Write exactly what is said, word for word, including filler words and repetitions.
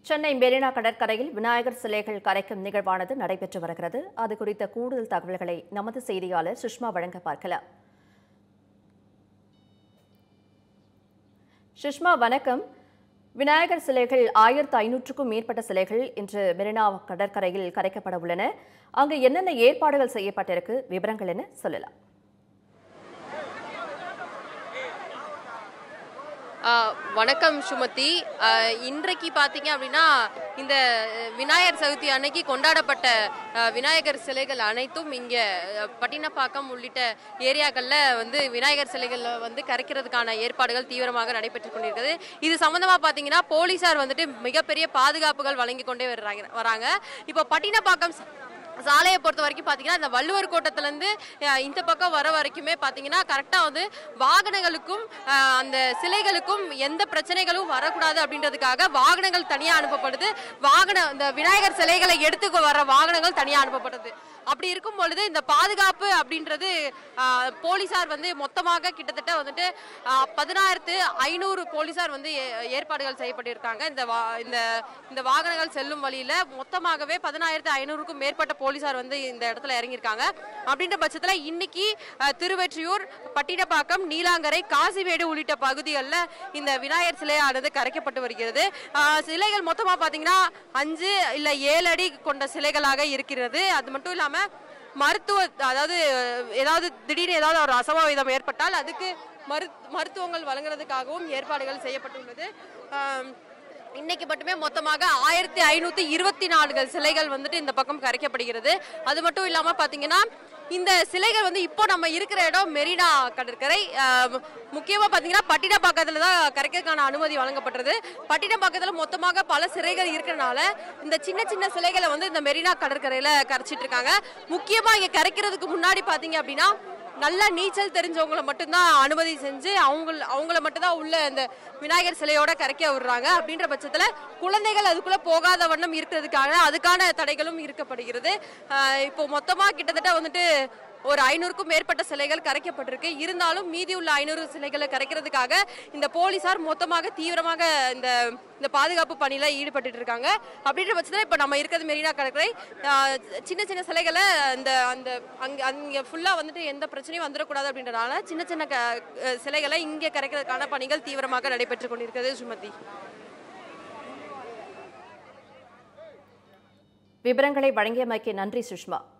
சென்னை மெரினா கடற்கரையில் விநாயகர் சிலைகள் கரைக்கும் நிகழ்வானது நடைபெற்று வருகிறது. அது குறித்த கூடுதல் தகவல்களை நமது செய்தியாளர் சுஷ்மா வழங்க பார்க்கலாம். சுஷ்மா, வணக்கம். விநாயகர் சிலைகள் ஆயிரத்து ஐநூற்றுக்கும் மேற்பட்ட சிலைகள் இன்று மெரினா கடற்கரையில் கரைக்கப்பட உள்ளன. அங்கு என்னென்ன ஏற்பாடுகள் செய்யப்பட்டிருக்கு, விவரங்கள் என்ன சொல்லலாம்? வணக்கம் சுமதி. இன்றைக்கு பார்த்தீங்க அப்படின்னா இந்த விநாயகர் சதுர்த்தி அன்னைக்கு கொண்டாடப்பட்ட விநாயகர் சிலைகள் அனைத்தும் இங்கே பட்டினப்பாக்கம் உள்ளிட்ட ஏரியாக்களில் வந்து விநாயகர் சிலைகள் வந்து கரைக்கிறதுக்கான ஏற்பாடுகள் தீவிரமாக நடைபெற்று கொண்டிருக்கிறது. இது சம்பந்தமாக பார்த்தீங்கன்னா போலீசார் வந்துட்டு மிகப்பெரிய பாதுகாப்புகள் வழங்கி கொண்டே வர்றாங்க வராங்க இப்போ பட்டினப்பாக்கம் சாலையை பொறுத்த வரைக்கும் பார்த்தீங்கன்னா இந்த வள்ளுவர் கோட்டத்திலேருந்து இந்த பக்கம் வர வரைக்குமே பார்த்தீங்கன்னா கரெக்டாக வந்து வாகனங்களுக்கும் அந்த சிலைகளுக்கும் எந்த பிரச்சனைகளும் வரக்கூடாது அப்படின்றதுக்காக வாகனங்கள் தனியாக அனுப்பப்படுது. வாகன இந்த விநாயகர் சிலைகளை எடுத்து வர வாகனங்கள் தனியாக அனுப்பப்படுது. அப்படி இருக்கும் பொழுது இந்த பாதுகாப்பு அப்படின்றது போலீசார் வந்து மொத்தமாக கிட்டத்தட்ட வந்துட்டு பதினாயிரத்து ஐநூறு போலீசார் வந்து ஏற்பாடுகள் செய்யப்பட்டிருக்காங்க. இந்த இந்த இந்த வாகனங்கள் செல்லும் வழியில மொத்தமாகவே பதினாயிரத்து ஐநூறுக்கும் மேற்பட்ட போலீசார் வந்து இந்த இடத்துல இறங்கியிருக்காங்க. அப்படின்ற பட்சத்தில் இன்னைக்கு திருவெற்றியூர், பட்டினப்பாக்கம், நீலாங்கரை, காசிமேடு உள்ளிட்ட பகுதிகளில் இந்த விநாயகர் சிலையானது கரைக்கப்பட்டு வருகிறது. சிலைகள் மொத்தமாக பார்த்தீங்கன்னா அஞ்சு இல்லை ஏழு அடி கொண்ட சிலைகளாக இருக்கிறது. அது மட்டும் இல்லாமல் மருத்துவ அதாவது ஏதாவது திடீர்னு ஏதாவது ஒரு அசம்பாவிதம் ஏற்பட்டால் அதுக்கு மரு மருத்துவங்கள் வழங்குறதுக்காகவும் ஏற்பாடுகள் செய்யப்பட்டுள்ளது. இன்னைக்கு மட்டுமே மொத்தமாக ஆயிரத்தி ஐநூத்தி இருபத்தி நான்கு சிலைகள் வந்துட்டு இந்த பக்கம் கரைக்கப்படுகிறது. அது மட்டும் இல்லாம பாத்தீங்கன்னா இந்த சிலைகள் வந்து இப்போ நம்ம இருக்கிற இடம் மெரினா கடற்கரை. முக்கியமா பாத்தீங்கன்னா பட்டினப்பாக்கத்துல தான் கரைக்கிறதுக்கான அனுமதி வழங்கப்பட்டது. பட்டினப்பாக்கத்துல மொத்தமாக பல சிலைகள் இருக்கிறனால இந்த சின்ன சின்ன சிலைகளை வந்து இந்த மெரினா கடற்கரையில கரைச்சிட்டு இருக்காங்க. முக்கியமா இங்க கரைக்கிறதுக்கு முன்னாடி பாத்தீங்க அப்படின்னா நல்ல நீச்சல் தெரிஞ்சவங்களை மட்டும்தான் அனுமதி செஞ்சு அவங்க அவங்கள மட்டும்தான் உள்ள இந்த விநாயகர் சிலையோட கரைக்க விடுறாங்க. அப்படின்ற பட்சத்துல குழந்தைகள் அதுக்குள்ள போகாத வண்ணம் இருக்கிறதுக்காக அதுக்கான தடைகளும் இருக்கப்படுகிறது. இப்போ மொத்தமா கிட்டத்தட்ட வந்துட்டு ஒரு ஐநூறுக்கும் மேற்பட்ட சிலைகள் கரைக்கப்பட்டிருக்கு. இருந்தாலும் மீதி உள்ள ஐநூறு சிலைகளை கரைக்கிறதுக்காக இந்த போலீசார் மொத்தமாக தீவிரமாக இந்த இந்த பாதுகாப்பு பணியில ஈடுபட்டு இருக்காங்க. அப்படின்ற பட்சத்தில் இப்போ நம்ம இருக்கிறது மெரினா கடற்கரை. சின்ன சின்ன சிலைகளை இந்த அந்த அங்கே அங்கே ஃபுல்லாக வந்துட்டு எந்த பிரச்சனையும் வந்துடக்கூடாது அப்படின்றனால சின்ன சின்ன சிலைகளை இங்கே கரைக்கிறதுக்கான பணிகள் தீவிரமாக நடைபெற்று கொண்டிருக்கிறது. சுமதி, விவரங்களை வழங்கியமைக்கு நன்றி சுஷ்மா.